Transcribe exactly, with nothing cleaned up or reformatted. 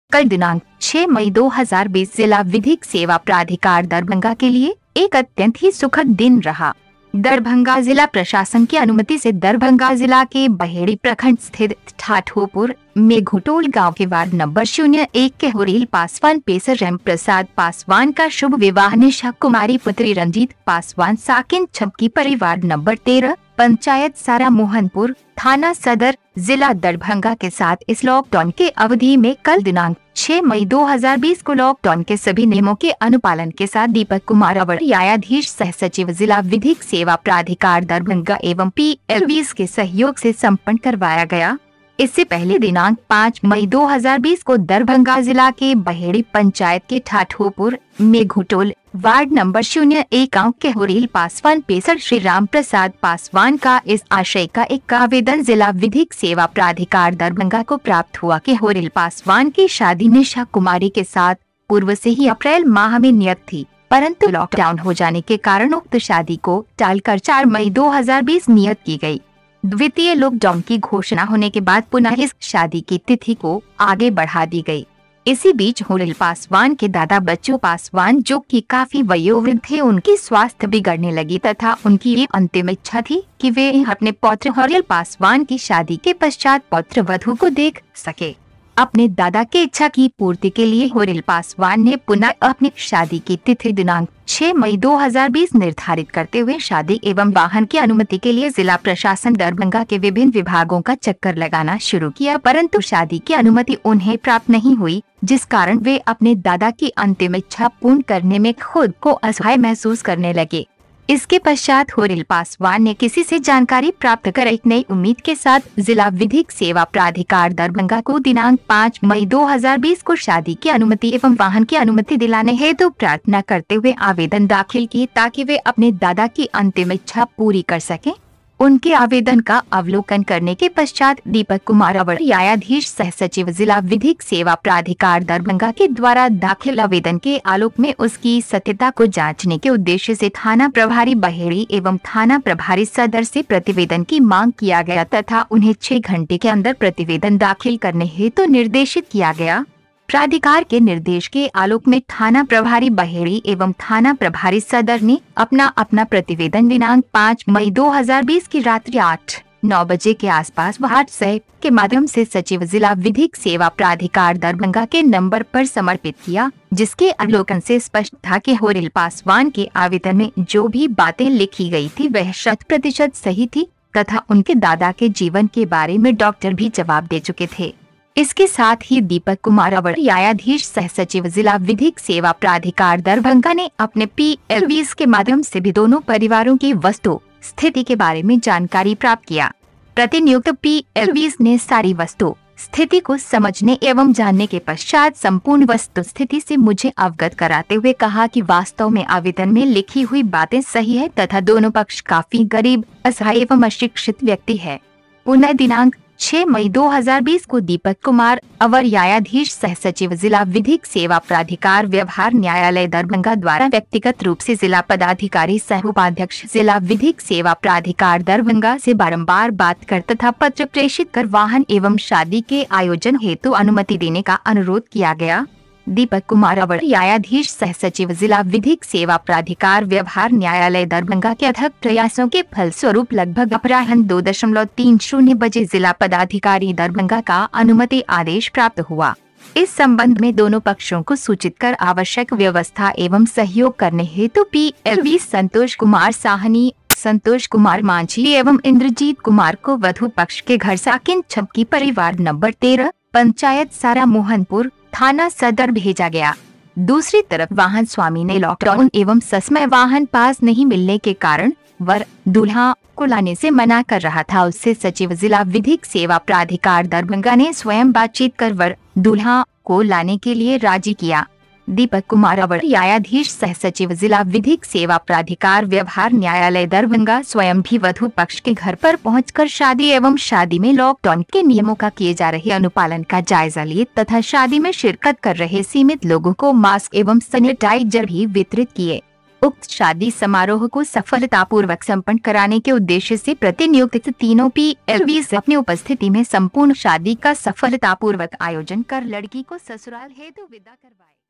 कल दिनांक छह मई दो हज़ार बीस जिला विधिक सेवा प्राधिकार दरभंगा के लिए एक अत्यंत ही सुखद दिन रहा। दरभंगा जिला प्रशासन की अनुमति से दरभंगा जिला के बहेड़ी प्रखंड स्थित ठाठोपुर में घुटोल गांव के वार्ड नंबर शून्य एक के होरेल पासवान पेसर राम प्रसाद पासवान का शुभ विवाह निशा कुमारी पुत्री रंजीत पासवान साकिन छपकी परिवार नंबर तेरह पंचायत सारा मोहनपुर थाना सदर जिला दरभंगा के साथ इस लॉकडाउन के अवधि में कल दिनांक छह मई दो हज़ार बीस को लॉकडाउन के सभी नियमों के अनुपालन के साथ दीपक कुमार अवर न्यायाधीश सह सचिव जिला विधिक सेवा प्राधिकार दरभंगा एवं पी एल वी के सहयोग से संपन्न करवाया गया। इससे पहले दिनांक पाँच मई दो हज़ार बीस को दरभंगा जिला के बहेड़ी पंचायत के ठाठोपुर में घुटोल वार्ड नंबर शून्य एक गाँव के होरेल पासवान पेसर श्री राम प्रसाद पासवान का इस आशय का एक आवेदन जिला विधिक सेवा प्राधिकार दरभंगा को प्राप्त हुआ कि होरेल पासवान की शादी निशा कुमारी के साथ पूर्व से ही अप्रैल माह में नियत थी, परंतु लॉकडाउन हो जाने के कारण उक्त शादी को टालकर चार मई दो हज़ार बीस नियत की गई। द्वितीय लॉकडाउन की घोषणा होने के बाद पुनः इस शादी की तिथि को आगे बढ़ा दी गई। इसी बीच होरेल पासवान के दादा बच्चू पासवान जो कि काफी वयोवृद्ध थे, उनकी स्वास्थ्य बिगड़ने लगी तथा उनकी ये अंतिम इच्छा थी कि वे अपने पौत्र होरेल पासवान की शादी के पश्चात पौत्र वधू को देख सके। अपने दादा की इच्छा की पूर्ति के लिए होरेल पासवान ने पुनः अपनी शादी की तिथि दिनांक छह मई दो हज़ार बीस निर्धारित करते हुए शादी एवं वाहन की अनुमति के लिए जिला प्रशासन दरभंगा के विभिन्न विभागों का चक्कर लगाना शुरू किया, परंतु शादी की अनुमति उन्हें प्राप्त नहीं हुई, जिस कारण वे अपने दादा की अंतिम इच्छा पूर्ण करने में खुद को असहाय महसूस करने लगे। इसके पश्चात होरेल पासवान ने किसी से जानकारी प्राप्त कर एक नई उम्मीद के साथ जिला विधिक सेवा प्राधिकार दरभंगा को दिनांक पाँच मई दो हज़ार बीस को शादी की अनुमति एवं वाहन की अनुमति दिलाने हेतु तो प्रार्थना करते हुए आवेदन दाखिल किए ताकि वे अपने दादा की अंतिम इच्छा पूरी कर सकें। उनके आवेदन का अवलोकन करने के पश्चात दीपक कुमार अवर न्यायाधीश सह सचिव जिला विधिक सेवा प्राधिकार दरभंगा के द्वारा दाखिल आवेदन के आलोक में उसकी सत्यता को जांचने के उद्देश्य से थाना प्रभारी बहेड़ी एवं थाना प्रभारी सदर से प्रतिवेदन की मांग किया गया तथा उन्हें छह घंटे के अंदर प्रतिवेदन दाखिल करने हेतु तो निर्देशित किया गया। प्राधिकार के निर्देश के आलोक में थाना प्रभारी बहेड़ी एवं थाना प्रभारी सदर ने अपना अपना प्रतिवेदन दिनांक पाँच मई दो हज़ार बीस की रात्रि आठ नौ बजे के आसपास व्हाट्सएप के माध्यम से सचिव जिला विधिक सेवा प्राधिकार दरभंगा के नंबर पर समर्पित किया, जिसके अवलोकन से स्पष्ट था कि होरेल पासवान के आवेदन में जो भी बातें लिखी गई थी वह शत प्रतिशत सही थी तथा उनके दादा के जीवन के बारे में डॉक्टर भी जवाब दे चुके थे। इसके साथ ही दीपक कुमार अवर न्यायाधीश सह सचिव जिला विधिक सेवा प्राधिकार दरभंगा ने अपने पी एल वी के माध्यम से भी दोनों परिवारों की वस्तु स्थिति के बारे में जानकारी प्राप्त किया। प्रतिनियुक्त पी एल वी ने सारी वस्तु स्थिति को समझने एवं जानने के पश्चात संपूर्ण वस्तु स्थिति से मुझे अवगत कराते हुए कहा कि वास्तव में आवेदन में लिखी हुई बातें सही है तथा दोनों पक्ष काफी गरीब, असहाय एवं अशिक्षित व्यक्ति है। पुनः दिनांक छह मई दो हज़ार बीस को दीपक कुमार अवर न्यायाधीश सह सचिव जिला विधिक सेवा प्राधिकार व्यवहार न्यायालय दरभंगा द्वारा व्यक्तिगत रूप से जिला पदाधिकारी सह उपाध्यक्ष जिला विधिक सेवा प्राधिकार दरभंगा से बारंबार बात कर तथा पत्र प्रेषित कर वाहन एवं शादी के आयोजन हेतु अनुमति देने का अनुरोध किया गया। दीपक कुमार अवर न्यायाधीश सह सचिव जिला विधिक सेवा प्राधिकार व्यवहार न्यायालय दरभंगा के अथक प्रयासों के फलस्वरूप लगभग अपराह्न दो दशमलव तीन शून्य बजे जिला पदाधिकारी दरभंगा का अनुमति आदेश प्राप्त हुआ। इस संबंध में दोनों पक्षों को सूचित कर आवश्यक व्यवस्था एवं सहयोग करने हेतु P L V Santosh Kumar Sahni, Santosh Kumar Manjhi एवं इंद्रजीत कुमार को वधु पक्ष के घर साकिन छपकी परिवार नंबर तेरह पंचायत सारा मोहनपुर थाना सदर भेजा गया। दूसरी तरफ वाहन स्वामी ने लॉकडाउन एवं ससमय वाहन पास नहीं मिलने के कारण वर दूल्हा को लाने से मना कर रहा था। उससे सचिव जिला विधिक सेवा प्राधिकार दरभंगा ने स्वयं बातचीत कर वर दूल्हा को लाने के लिए राजी किया। दीपक कुमार अवर न्यायाधीश सह सचिव जिला विधिक सेवा प्राधिकार व्यवहार न्यायालय दरभंगा स्वयं भी वधु पक्ष के घर पर पहुंचकर शादी एवं शादी में लॉकडाउन के नियमों का किए जा रहे अनुपालन का जायजा लिए तथा शादी में शिरकत कर रहे सीमित लोगों को मास्क एवं सैनिटाइजर भी वितरित किए। उक्त शादी समारोह को सफलतापूर्वक संपन्न कराने के उद्देश्य से प्रतिनियुक्त तीनों पीएलवी से अपनी उपस्थिति में संपूर्ण शादी का सफलतापूर्वक आयोजन कर लड़की को ससुराल हेतु विदा करवाए।